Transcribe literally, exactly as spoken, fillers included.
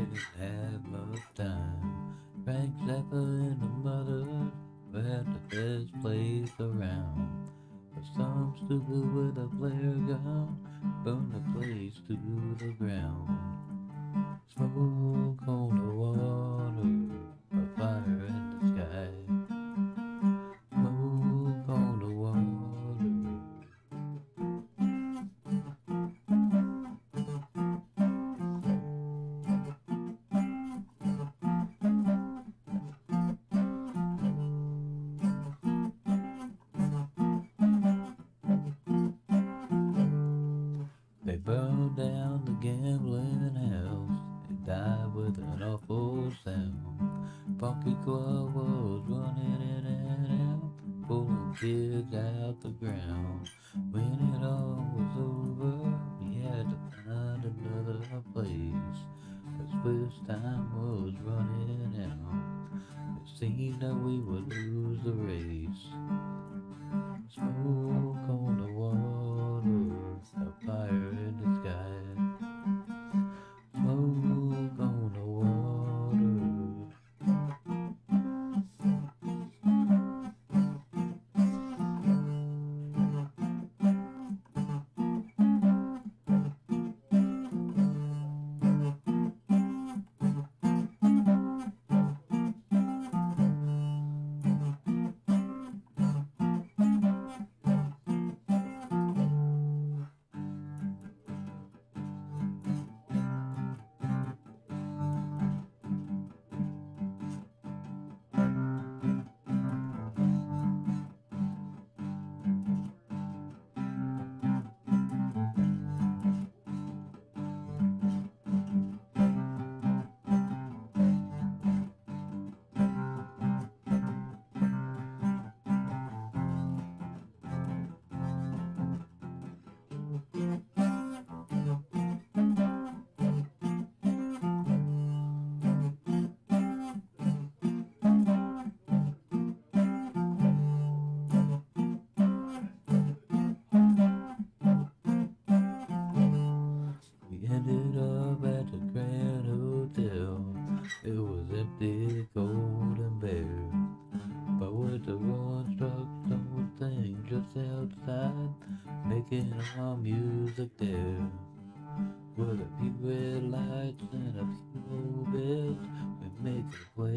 didn't have much time. Frank Zappa and the Mothers were at the best place around. But some stupid with a flare gun burned the place to the ground. Smoke on the water, a fire in the sky. Smoke on the water. They burned down the gambling house and died with an awful sound. Funky Club was running in and out, pulling kids out the ground. When it all was over, we had to find another place. As Swiss time was running out, it seemed that we would lose the race. Smoke on the water, a fire in the sky. Smoke on the water. Ended up at the Grand Hotel. It was empty, cold, and bare. But with the rolling trucks and thing just outside, making our music there. With a few red lights and a few old bells, we make our